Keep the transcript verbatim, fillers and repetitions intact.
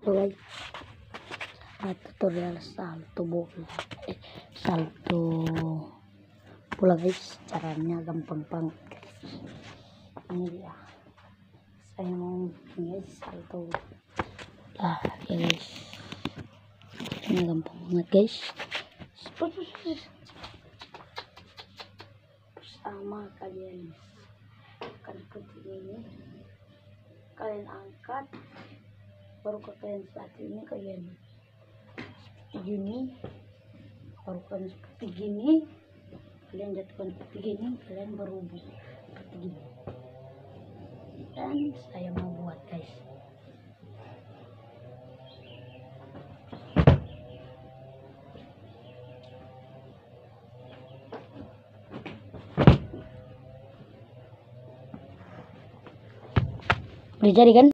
salto guys, nah, tutorial salto bola eh salto bola guys, caranya gampang banget guys. Ini dia saya mau bikin guys salto bola ya guys, ini gampang banget guys. Bersama kalian akan seperti ini, kalian angkat, baru kalian saat ini kalian seperti gini, baru kalian seperti gini, kalian jatuhkan seperti gini, kalian berubah seperti gini. Dan saya mau buat guys, udah jadi kan?